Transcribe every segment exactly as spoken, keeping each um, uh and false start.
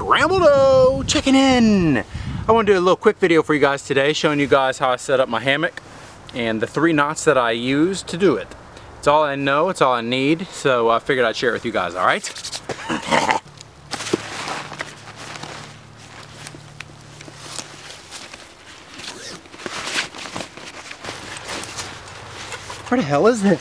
Scrambled O checking in. I want to do a little quick video for you guys today showing you guys how I set up my hammock and the three knots that I use to do it. It's all I know, it's all I need, so I figured I'd share it with you guys, alright? Where the hell is it?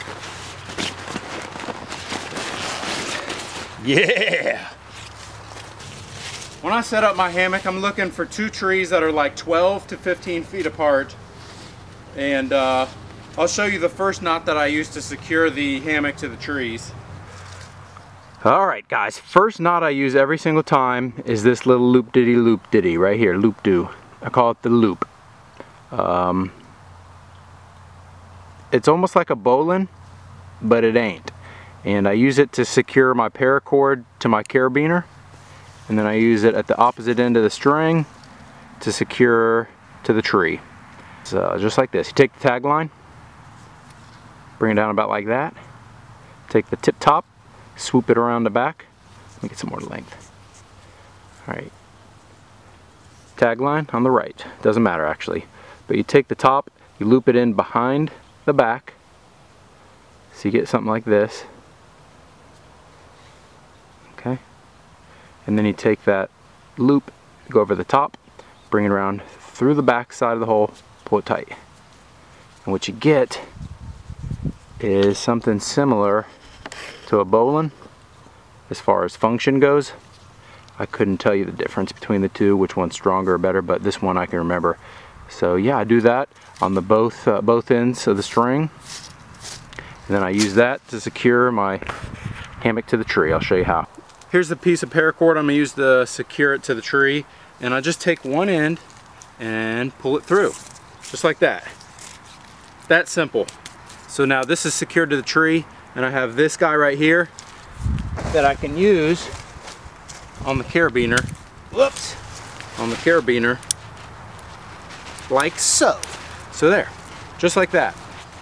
Yeah! When I set up my hammock, I'm looking for two trees that are like twelve to fifteen feet apart. And uh, I'll show you the first knot that I use to secure the hammock to the trees. Alright guys, first knot I use every single time is this little loop diddy loop diddy right here, loop do. I call it the loop. Um, it's almost like a bowline, but it ain't. And I use it to secure my paracord to my carabiner. And then I use it at the opposite end of the string to secure to the tree. So just like this. You take the tag line, bring it down about like that. Take the tip top, swoop it around the back. Let me get some more length. Alright. Tag line on the right. Doesn't matter actually. But you take the top, you loop it in behind the back. So you get something like this. Okay. And then you take that loop, go over the top, bring it around through the back side of the hole, pull it tight. And what you get is something similar to a bowline as far as function goes. I couldn't tell you the difference between the two, which one's stronger or better, but this one I can remember. So yeah, I do that on the both uh, both ends of the string, and then I use that to secure my hammock to the tree. I'll show you how. Here's the piece of paracord I'm going to use to secure it to the tree, and I just take one end and pull it through, just like that. That simple. So now this is secured to the tree, and I have this guy right here that I can use on the carabiner. Whoops! On the carabiner, like so. So there, just like that.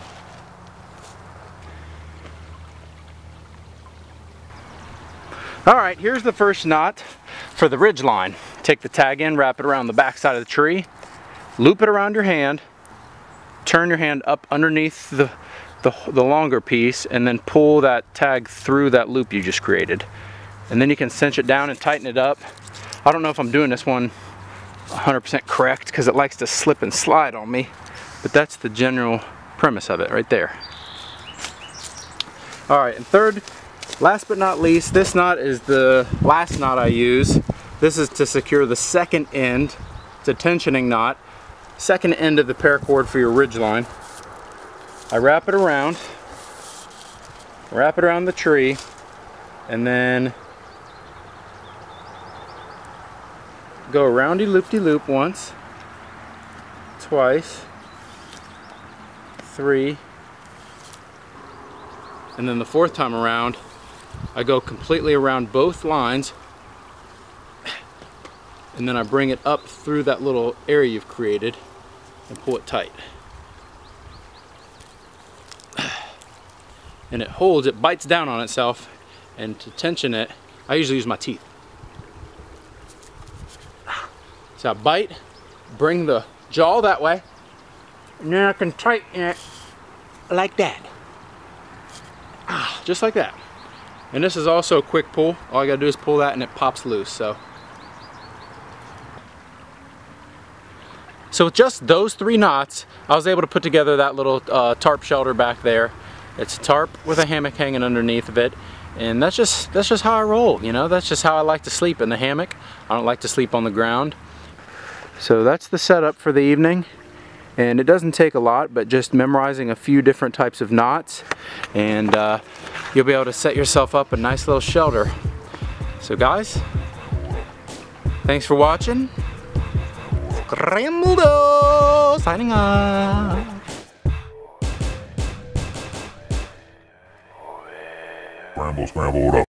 Alright, here's the first knot for the ridge line. Take the tag in, wrap it around the back side of the tree, loop it around your hand, turn your hand up underneath the, the, the longer piece, and then pull that tag through that loop you just created. And then you can cinch it down and tighten it up. I don't know if I'm doing this one one hundred percent correct because it likes to slip and slide on me, but that's the general premise of it right there. Alright, and third, last but not least, this knot is the last knot I use. This is to secure the second end. It's a tensioning knot. Second end of the paracord for your ridge line. I wrap it around, wrap it around the tree, and then go roundy-loop-de-loop once, twice, three, and then the fourth time around I go completely around both lines, and then I bring it up through that little area you've created and pull it tight. And it holds, it bites down on itself, and to tension it, I usually use my teeth. So I bite, bring the jaw that way, and then I can tighten it like that. Ah, just like that. And this is also a quick pull. All I gotta do is pull that and it pops loose. So, so with just those three knots, I was able to put together that little uh, tarp shelter back there. It's a tarp with a hammock hanging underneath of it. And that's just, that's just how I roll, you know? That's just how I like to sleep, in the hammock. I don't like to sleep on the ground. So that's the setup for the evening. And it doesn't take a lot, but just memorizing a few different types of knots, and uh, you'll be able to set yourself up a nice little shelter. So guys, thanks for watching. Scrambled O, signing off. Scramble, scrambled up.